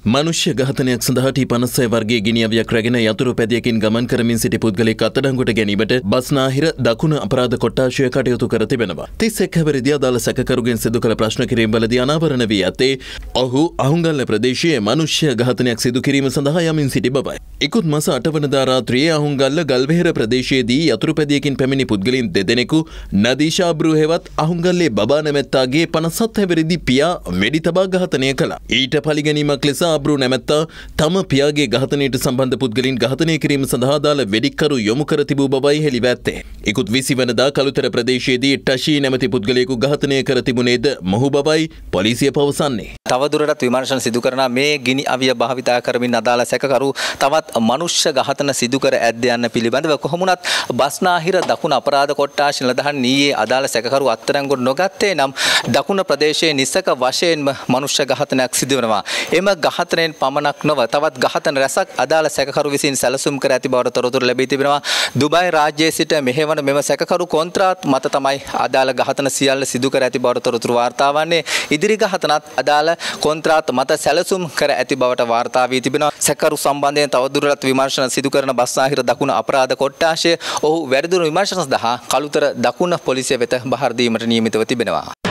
මනුෂ්‍ය ඝාතනයක් සඳහා T56 වර්ගයේ ගිනිඅවියක් රැගෙන යතුරු පැදියකින් ගමන් කරමින් සිටි පුද්ගලෙක් අත්අඩංගුවට ගැනීමට බස්නාහිර දකුණ අපරාධ කොට්ටාශය කටයුතු කර තිබෙනවා. 31 වෙනිදා අදාළ සැකකරුගෙන් සිදු කළ ප්‍රශ්න කිරීම්වලදී අනාවරණ වී ඇත්තේ ඔහු අහුන්ගල්ල ප්‍රදේශයේ මනුෂ්‍ය ඝාතනයක් සිදු කිරීම සඳහා යමින් සිටි බවයි. ඉකුත් මාස 8 වෙනිදා රාත්‍රියේ අහුන්ගල්ල ගල්වෙහෙර ප්‍රදේශයේදී යතුරු පැදියකින් පැමිණි පුද්ගලයන් දෙදෙනෙකු නදීෂා බ්‍රූ හෙවත් අහුන්ගල්ලේ බබා නැමැත්තාගේ 57 වෙනිදි පියා වෙඩි තබා ඝාතනය කළා. ඊට පරිගැනීමක් ලෙස අබ්රු නැමැත්තා තම පියාගේ ඝාතනයට සම්බන්ධ පුද්ගලයන් ඝාතනය කිරීම සඳහා දාල වෙඩික්කරු යොමු කර තිබූ බවයි හෙළිව ඇත්තේ. ඉකුත් 20 වෙනිදා කළුතර ප්‍රදේශයේදී ටෂී නැමැති පුද්ගලයෙකු ඝාතනය කර තිබුණේද මොහු බවයි පොලිසිය පවසන්නේ. තවදුරටත් විමර්ශන සිදු කරන මේ ගිනි අවිය භාවිතා කරමින් අදාළ සැකකරු තවත් මනුෂ්‍ය ඝාතන සිදු කර ඇද්ද යන්න පිළිබඳව කොහොමුණත් බස්නාහිර දකුණ අපරාධ කොට්ටාශ නිලධාරී ඊයේ අදාළ සැකකරු අත්අඩංගුවට නොගත්තේ නම් දකුණ ප්‍රදේශයේ නිසක වශයෙන්ම මනුෂ්‍ය ඝාතනයක් සිදු වෙනවා. එම ඝාතනයෙන් පමණක් නොව තවත් ඝාතන රැසක් අදාළ සැකකරු විසින් සැලසුම් කර ඇති බවට තොරතුරු ලැබී තිබෙනවා. දුබයි රාජ්‍යයේ සිට මෙහෙවන මෙම සැකකරු කොන්ත්‍රාත් මත තමයි අදාළ ඝාතන සියල්ල සිදු කර ඇති බවට තොරතුරු වාර්තා වන්නේ. ඉදිරි ඝාතනත් අදාළ කොන්ත්‍රාත් මත සැලසුම් කර ඇති බවට වාර්තා වී තිබෙනවා. සැකකරු සම්බන්ධයෙන් තවදුරටත් විමර්ශන සිදු කරන බස්නාහිර දකුණ අපරාධ කොට්ටාශය ඔහු වැඩිදුර විමර්ශන සඳහා කළුතර දකුණ පොලිසිය වෙත බහර දීමට නියමිතව තිබෙනවා.